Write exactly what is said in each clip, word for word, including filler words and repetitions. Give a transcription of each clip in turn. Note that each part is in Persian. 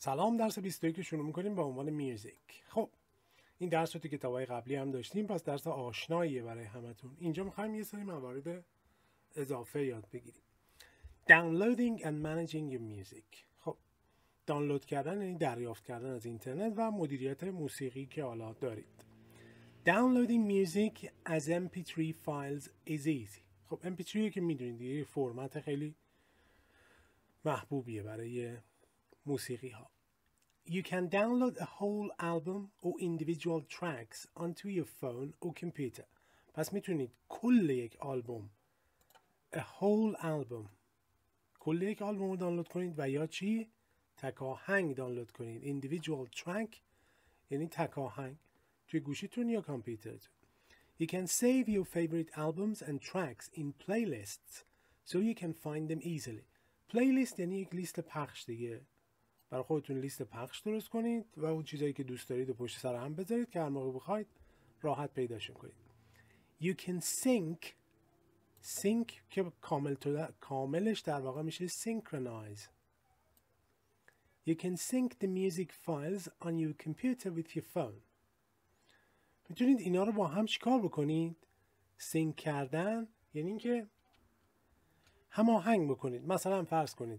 سلام، درس بیست و یک رو شروع میکنیم با عنوان میوزیک. خب این درس رو تو کتابای قبلی هم داشتیم، پس درس آشناییه برای همتون. اینجا میخوایم یه سری موارد اضافه یاد بگیریم. Downloading and managing your music. خب دانلود کردن یعنی دریافت کردن از اینترنت و مدیریت موسیقی که حالا دارید. Downloading music as ام پی تری files is easy. خب ام پی تری که میدونید یه فرمت خیلی محبوبیه برای موسیقی ها. You can download a whole album or individual tracks onto your phone or computer. پس میتونید کل یک آلبوم a whole album کل یک آلبوم رو دانلود کنید و یا چی؟ تکاهنگ دانلود کنید. individual track یعنی تکاهنگ توی گوشیتون یا کامپیوترتون. You can save your favorite albums and tracks in playlists so you can find them easily. playlist یعنی یک لیست پخش دیگه. برای خودتون لیست پخش درست کنید و اون چیزایی که دوست دارید و پشت سر هم بذارید که هر موقع بخواید راحت پیداشون کنید. You can sync sync که کامل کاملش در واقع میشه synchronize. You can sync the music files on your computer with your phone. میتونید اینا رو با هم چیکار بکنید؟ سینک کردن یعنی اینکه هماهنگ بکنید. مثلا فرض کنید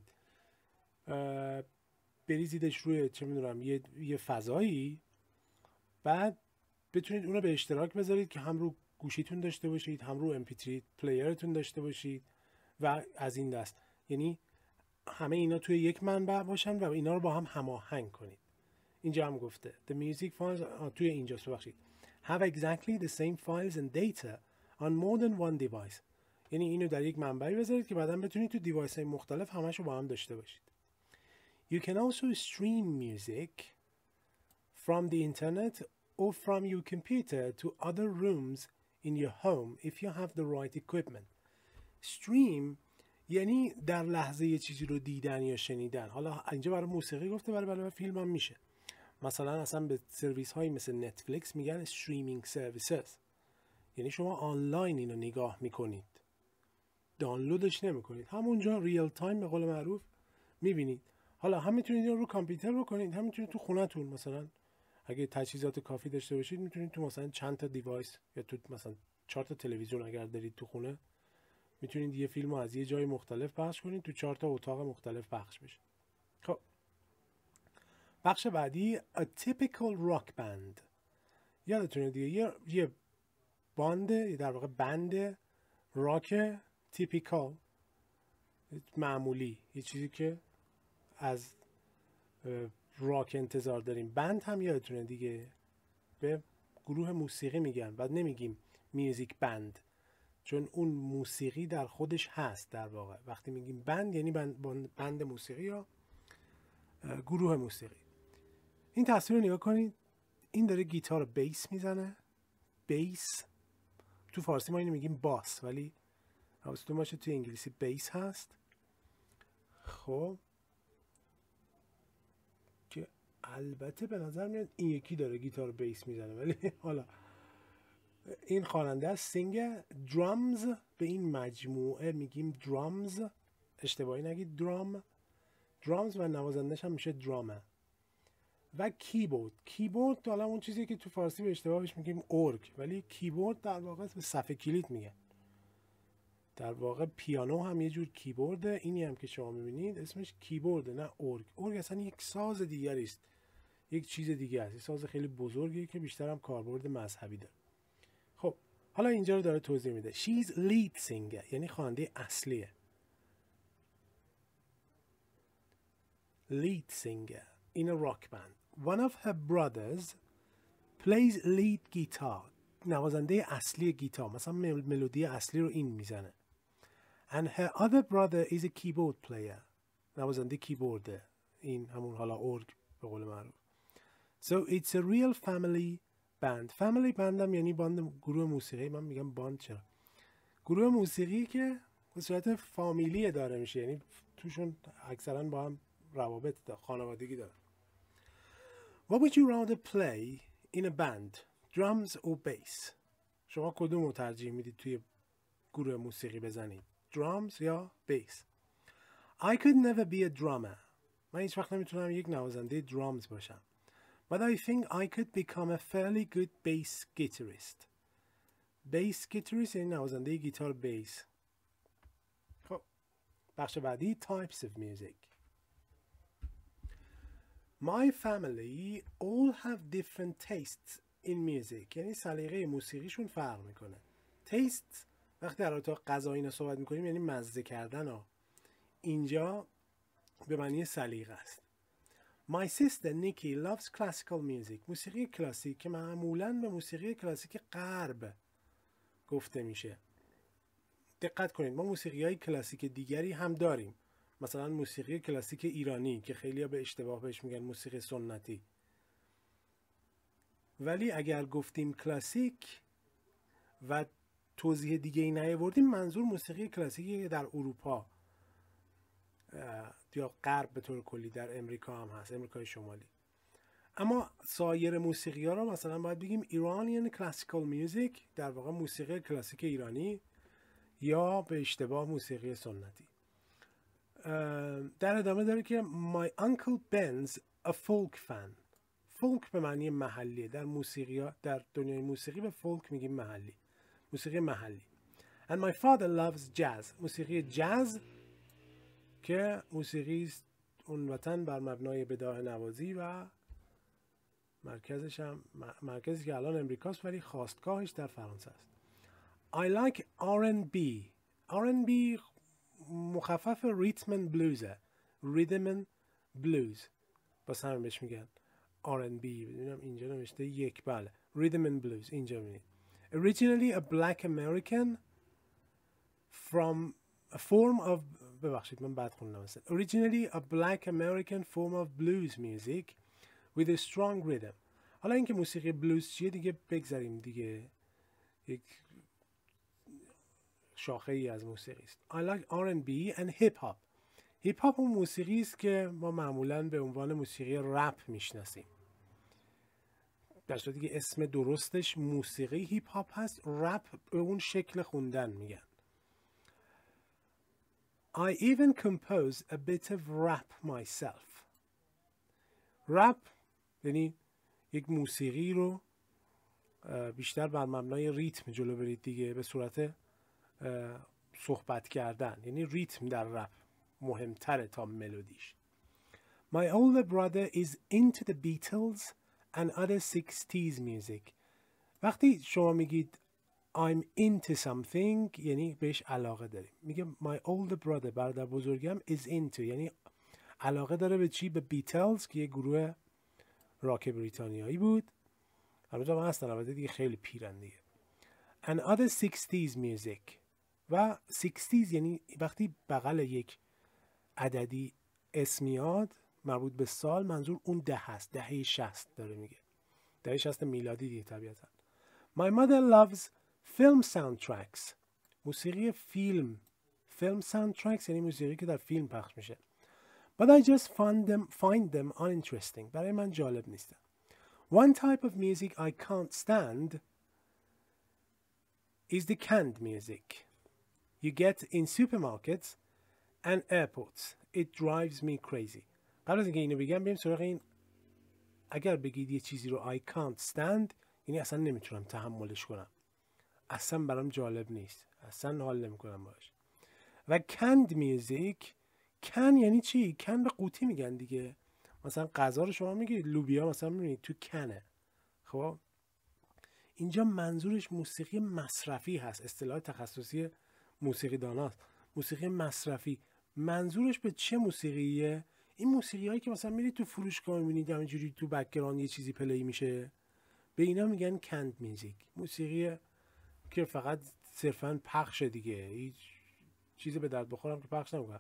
بریزیدش روی چه میدونم یه یه فضایی، بعد بتونید اونو به اشتراک بذارید که هم رو گوشیتون داشته باشید، هم رو ام پی تری پلیرتون داشته باشید و از این دست. یعنی همه اینا توی یک منبع باشن و اینا رو با هم هماهنگ کنید. اینجا هم گفته the music files توی اینجا ببخشید have exactly the same files and data on more than one device. یعنی اینو در یک منبعی بذارید که بعداً بتونید تو دیوایس‌های مختلف همه‌شو با هم داشته باشید. You can also stream music from the internet or from your computer to other rooms in your home if you have the right equipment. Stream یعنی در لحظه یه چیزی رو دیدن یا شنیدن. حالا اینجا برای موسیقی گفته، برای برای فیلم هم میشه. مثلا اصلا به سرویس هایی مثل نتفلیکس میگن streaming services. یعنی شما آنلاین اینو نگاه میکنید، دانلودش نمیکنید، همونجا ریل تایم به قول معروف میبینید. حالا هم میتونید اینو رو کامپیوتر بکنید، هم میتونید تو خونه‌تون مثلا اگه تجهیزات کافی داشته باشید میتونید تو مثلا چند تا دیوایس یا تو مثلا چهار تا تلویزیون اگر دارید تو خونه میتونید یه فیلمو از یه جای مختلف پخش کنید، تو چهار تا اتاق مختلف پخش بشه. خب بخش بعدی a typical rock band. یادتونه دیگه یه یه باند در واقع بند راک typical معمولی، یه چیزی که از راک انتظار داریم. بند هم یادتونه دیگه به گروه موسیقی میگن، بعد نمیگیم میوزیک بند چون اون موسیقی در خودش هست. در واقع وقتی میگیم بند یعنی بند, بند موسیقی یا گروه موسیقی. این تصویر رو نگاه کنید، این داره گیتار بیس میزنه. بیس تو فارسی ما اینو میگیم باس، ولی حواستون باشه توی انگلیسی بیس هست. خب که البته به نظر میاد این یکی داره گیتار بیس میزنه، ولی حالا این خواننده است. سینگر درامز، به این مجموعه میگیم درامز، اشتباهی نگید درام. درامز و نوازندش هم میشه درامه. و کیبورد. کیبورد حالا اون چیزی که تو فارسی به اشتباه بهش میگیم ارگ، ولی کیبورد در واقع به صفحه کلید میگن. در واقع پیانو هم یه جور کیبورده، اینی هم که شما میبینید اسمش کیبورده نه ارگ. ارگ اصلا یک ساز دیگری است، یک چیز دیگه است، یک ساز خیلی بزرگیه که بیشتر هم کاربرد مذهبی داره. خب حالا اینجا رو داره توضیح میده. She's lead singer یعنی خواننده اصلیه. Lead singer in a rock band. One of her brothers plays lead guitar. نوازنده اصلی گیتار، مثلا ملودی اصلی رو این میزنه. And her other brother is a keyboard player. نوازنده کیبورده، این همون حالا ارگ به قول معروف. So it's a real family band. family band هم یعنی باند، گروه موسیقی. من میگم باند چرا؟ گروه موسیقی که به صورت فامیلی داره میشه، یعنی توشون اکثرا با هم روابط داره، خانوادگی داره. What would you rather play in a band? Drums or bass? شما کدوم رو ترجیح میدید توی گروه موسیقی بزنید؟ Drums یا bass? I could never be a drummer. من هیچ وقت نمیتونم یک نوازنده درامز باشم. But I think I could become a fairly good bass guitarist. Bass guitarist یعنی نوازنده گیتار بیس. خب بخش بعدی types of music. My family all have different tastes in music. یعنی سلیقه موسیقیشون فرق میکنه. taste وقتی در اتاق غذا اینا صحبت میکنیم یعنی مزه کردن ها. اینجا به معنی سلیقه است. My sister Nikki loves classical music. موسیقی کلاسیک که معمولاً به موسیقی کلاسیک غرب گفته میشه. دقت کنید ما موسیقی های کلاسیک دیگری هم داریم. مثلا موسیقی کلاسیک ایرانی که خیلی‌ها به اشتباه بهش میگن موسیقی سنتی. ولی اگر گفتیم کلاسیک و توضیح دیگه ای نیاوردیم منظور موسیقی کلاسیکی در اروپا یا غرب به طور کلی در امریکا هم هست، امریکای شمالی. اما سایر موسیقی ها رو مثلا باید بگیم Iranian Classical Music، در واقع موسیقی کلاسیک ایرانی، یا به اشتباه موسیقی سنتی. در ادامه داره که My uncle Ben's a folk fan. فولک به معنی محلیه. در موسیقی ها، در دنیای موسیقی به فولک میگیم محلی، موسیقی محلی. And my father loves jazz. موسیقی جاز که موسیقی اون وطن بر مبنای بداهه نوازی و مرکزش هم مرکزی که الان امریکاست ولی خاستگاهش در فرانسه است. I like آر اند بی. آر اند بی مخفف ریتم اند بلوزه. ریتم اند بلوز باز هم بهش میگن آر اند بی. ببینم اینجا نوشته یک، بله، ریتم اند بلوز اینجا میبینید. Originally a black American from a form of ببخشید من بد خوندم مثلا. Originally a black American form of blues music with a strong rhythm. حالا اینکه موسیقی بلوز چیه دیگه بگذاریم دیگه، یک شاخه ای از موسیقی است. I like آر اند بی and hip hop. هیپ هاپ اون موسیقی است که ما معمولاً به عنوان موسیقی رپ میشناسیم. در صورتی که اسم درستش موسیقی هیپ هاپ هست، رپ به اون شکل خوندن میگن. I even compose a bit of rap myself. رپ یعنی یک موسیقی رو بیشتر بر مبنای ریتم جلو برید دیگه، به صورت صحبت کردن، یعنی ریتم در رپ مهمتره تا ملودیش. My older brother is into the Beatles and other sixties music. وقتی شما میگید I'm into something یعنی بهش علاقه داریم. میگه my older brother، برادر بزرگم، is into یعنی علاقه داره به چی؟ به بیتلز که یه گروه راک بریتانیایی بود. البته هم هستن البته دیگه خیلی پیرن دیگه. and other sixties music و sixties یعنی وقتی بغل یک عددی اسم میاد مربوط به سال منظور اون ده هست، دهه شصت داره میگه، دهه شصت میلادی دیگه طبیعتا. My mother loves film soundtracks. موسیقی فیلم. film soundtracks یعنی موسیقی که در فیلم پخش میشه. But I just find them, find them uninteresting. برای من جالب نیستن. One type of music I can't stand is the canned music you get in supermarkets and airports. It drives me crazy. قبل از اینکه اینو بگم بریم سراغ این. اگر بگید یه چیزی رو I can't stand یعنی اصلا نمیتونم تحملش کنم، اصلا برام جالب نیست، اصلا حال نمیکنم باش. و canned music، کن یعنی چی؟ کن به قوطی میگن دیگه. مثلا غذا رو شما میگید لوبیا مثلا میبینید تو کنه. خب اینجا منظورش موسیقی مصرفی هست. اصطلاح تخصصی موسیقی داناست. موسیقی مصرفی منظورش به چه موسیقیه؟ این موسیقی هایی که مثلا میرید تو فروشگاه میبینید همینجوری تو بک‌گراند یه چیزی پلی میشه، به اینا میگن کند میوزیک. موسیقی که فقط صرفا پخش دیگه، هیچ چیزی به درد بخورم که پخش نمیکنم.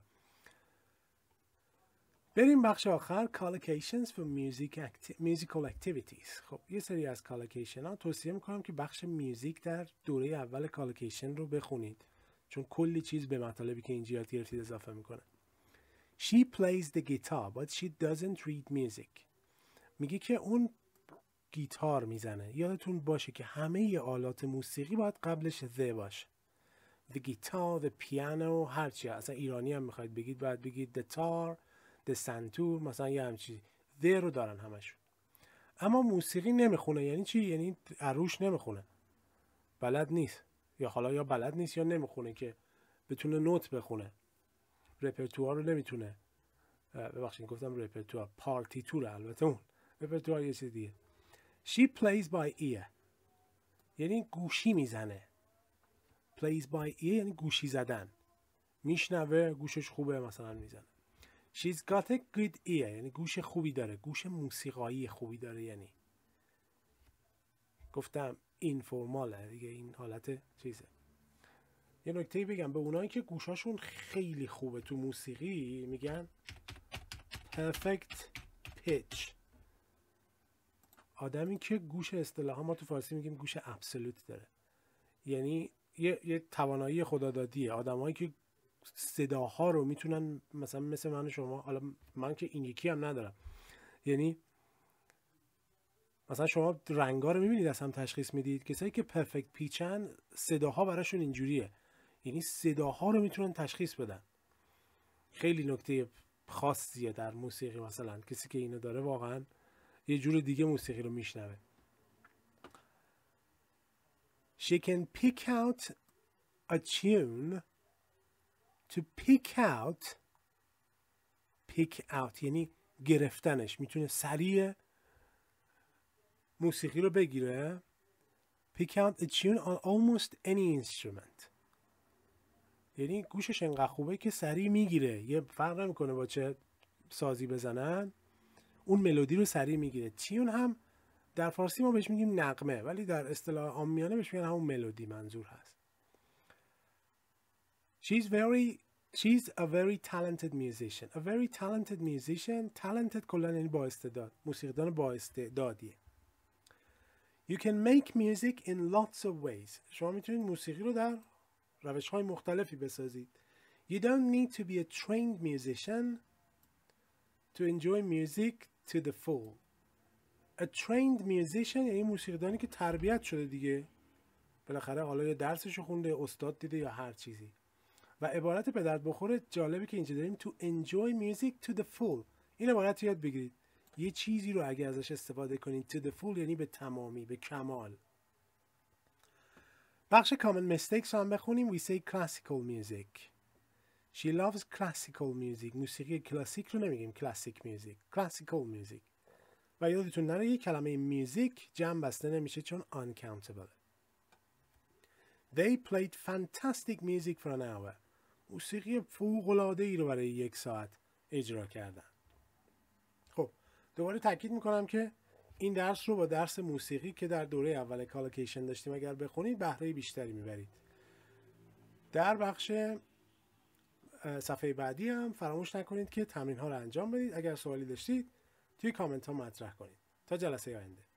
بریم بخش آخر، collocations for music acti- musical activities. خب یه سری از collocation ها توصیه میکنم که بخش میوزیک در دوره اول collocation رو بخونید، چون کلی چیز به مطالبی که اینجا یاد گرفتید اضافه میکنه. She plays the guitar but she doesn't read music. میگه که اون گیتار میزنه. یادتون باشه که همه آلات موسیقی باید قبلش the باشه. The guitar, the piano، هرچی. اصلا ایرانی هم میخواید بگید باید بگید the tar، descend to مثلا یه همچی the رو دارن همشون. اما موسیقی نمیخونه. یعنی چی؟ یعنی عروش نمیخونه، بلد نیست، یا حالا یا بلد نیست یا نمیخونه که بتونه نوت بخونه، رپرتوار رو نمیتونه. ببخشید گفتم رپرتوار، پارتیتور. البته اون رپرتوار یه چیز دیگه. She plays by ear یعنی گوشی میزنه. plays by ear یعنی گوشی زدن، میشنوه، گوشش خوبه، مثلا میزنه. She's got a good ear یعنی گوش خوبی داره، گوش موسیقایی خوبی داره. یعنی گفتم اینفورماله دیگه، این حالت چیزه. یه نکته بگم به اونایی که گوشاشون خیلی خوبه تو موسیقی میگن perfect pitch. آدمی که گوش اصطلاحا ما تو فارسی میگیم گوش ابسولوت داره، یعنی یه, یه توانایی خدادادیه. آدمایی که صداها رو میتونن، مثلا مثل من و شما، حالا من که این یکی هم ندارم، یعنی مثلا شما رنگا رو میبینید از هم تشخیص میدید. کسایی که پرفکت پیچن صداها براشون اینجوریه، یعنی صداها رو میتونن تشخیص بدن. خیلی نکته خاصیه در موسیقی. مثلا کسی که اینو داره واقعا یه جور دیگه موسیقی رو میشنوه. She can pick out a tune. To pick out pick out یعنی گرفتنش، میتونه سریع موسیقی رو بگیره. pick out a tune on almost any instrument یعنی گوشش انقدر خوبه که سریع میگیره، یه فرق نمیکنه با چه سازی بزنن، اون ملودی رو سریع میگیره. تیون هم در فارسی ما بهش میگیم نغمه، ولی در اصطلاح عامیانه بهش میگن همون ملودی منظور هست. She's very She's a very talented musician. A very talented musician. Talented کلا یعنی با استعداد. موسیقیدان با استعدادیه. You can make music in lots of ways. شما میتونید موسیقی رو در روش‌های مختلفی بسازید. You don't need to be a trained musician to enjoy music to the full. A trained musician یعنی موسیقیدانی که تربیت شده دیگه. بالاخره حالا یه درسشو خونده، استاد دیده یا هر چیزی. و عبارت به درد بخوره جالبی که اینجا داریم to enjoy music to the full. این عبارت یاد بگیرید. یه چیزی رو اگه ازش استفاده کنید to the full یعنی به تمامی، به کمال. بخش common mistakes رو هم بخونیم. We say classical music. She loves classical music. موسیقی کلاسیک رو نمیگیم classic music. Classical music. و یادتون نره یک کلمه میوزیک جمع بسته نمیشه چون uncountable. They played fantastic music for an hour. موسیقی فوق‌العاده‌ای رو برای یک ساعت اجرا کردن. خب دوباره تاکید میکنم که این درس رو با درس موسیقی که در دوره اول کالوکیشن داشتیم اگر بخونید بهره بیشتری میبرید. در بخش صفحه بعدی هم فراموش نکنید که تمرین ها رو انجام بدید. اگر سوالی داشتید توی کامنت ها مطرح کنید. تا جلسه آینده.